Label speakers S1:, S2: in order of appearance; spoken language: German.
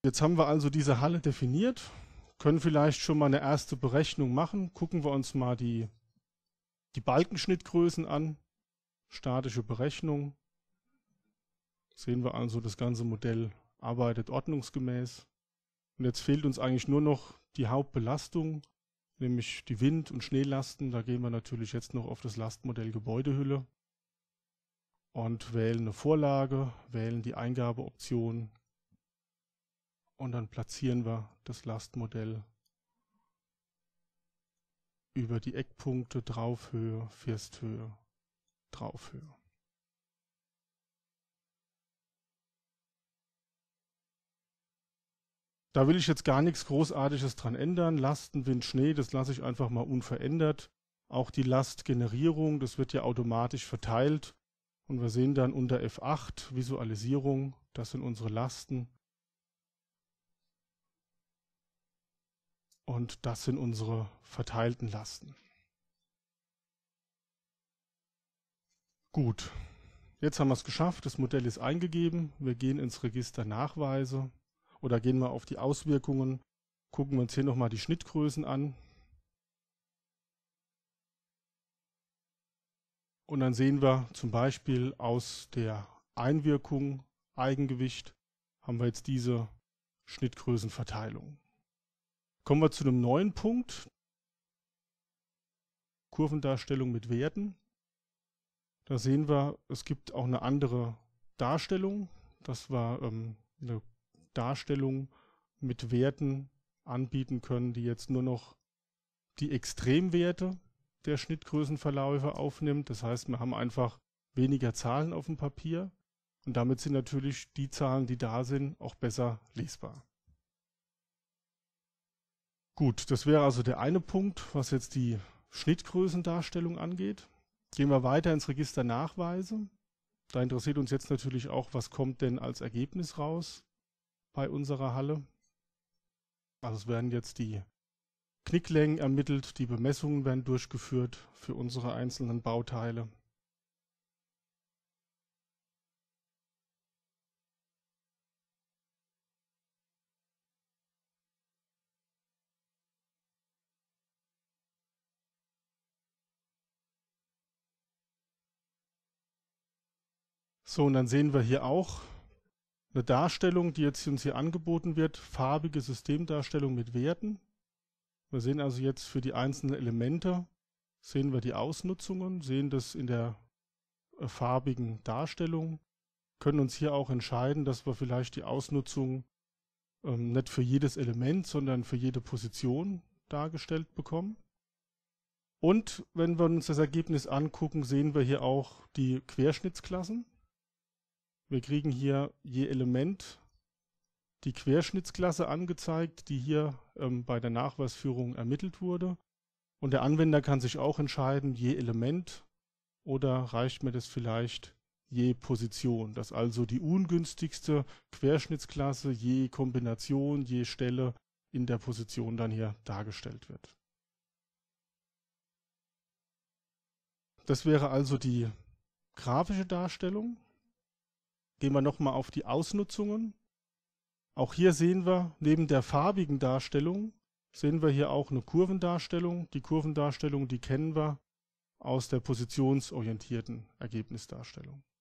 S1: Jetzt haben wir also diese Halle definiert, können vielleicht schon mal eine erste Berechnung machen. Gucken wir uns mal die Balkenschnittgrößen an. Statische Berechnung. Sehen wir also, das ganze Modell arbeitet ordnungsgemäß. Und jetzt fehlt uns eigentlich nur noch die Hauptbelastung, nämlich die Wind- und Schneelasten. Da gehen wir natürlich jetzt noch auf das Lastmodell Gebäudehülle und wählen eine Vorlage, wählen die Eingabeoption und dann platzieren wir das Lastmodell über die Eckpunkte Draufhöhe, Firsthöhe, Draufhöhe. Da will ich jetzt gar nichts Großartiges dran ändern. Lasten, Wind, Schnee, das lasse ich einfach mal unverändert. Auch die Lastgenerierung, das wird ja automatisch verteilt. Und wir sehen dann unter F8 Visualisierung, das sind unsere Lasten. Und das sind unsere verteilten Lasten. Gut, jetzt haben wir es geschafft. Das Modell ist eingegeben. Wir gehen ins Register Nachweise oder gehen wir auf die Auswirkungen. Gucken wir uns hier nochmal die Schnittgrößen an. Und dann sehen wir zum Beispiel aus der Einwirkung Eigengewicht haben wir jetzt diese Schnittgrößenverteilung. Kommen wir zu einem neuen Punkt. Kurvendarstellung mit Werten. Da sehen wir, es gibt auch eine andere Darstellung. Das war eine Darstellung mit Werten anbieten können, die jetzt nur noch die Extremwerte der Schnittgrößenverläufe aufnimmt. Das heißt, wir haben einfach weniger Zahlen auf dem Papier und damit sind natürlich die Zahlen, die da sind, auch besser lesbar. Gut, das wäre also der eine Punkt, was jetzt die Schnittgrößendarstellung angeht. Gehen wir weiter ins Register Nachweise. Da interessiert uns jetzt natürlich auch, was kommt denn als Ergebnis raus bei unserer Halle. Also es werden jetzt die Knicklängen ermittelt, die Bemessungen werden durchgeführt für unsere einzelnen Bauteile. So, und dann sehen wir hier auch eine Darstellung, die jetzt uns hier angeboten wird, farbige Systemdarstellung mit Werten. Wir sehen also jetzt für die einzelnen Elemente, sehen wir die Ausnutzungen, sehen das in der farbigen Darstellung, können uns hier auch entscheiden, dass wir vielleicht die Ausnutzung nicht für jedes Element, sondern für jede Position dargestellt bekommen. Und wenn wir uns das Ergebnis angucken, sehen wir hier auch die Querschnittsklassen. Wir kriegen hier je Element die Querschnittsklasse angezeigt, die hier bei der Nachweisführung ermittelt wurde. Und der Anwender kann sich auch entscheiden, je Element oder reicht mir das vielleicht je Position, dass also die ungünstigste Querschnittsklasse je Kombination, je Stelle in der Position dann hier dargestellt wird. Das wäre also die grafische Darstellung. Gehen wir nochmal auf die Ausnutzungen. Auch hier sehen wir, neben der farbigen Darstellung, sehen wir hier auch eine Kurvendarstellung. Die Kurvendarstellung, die kennen wir aus der positionsorientierten Ergebnisdarstellung.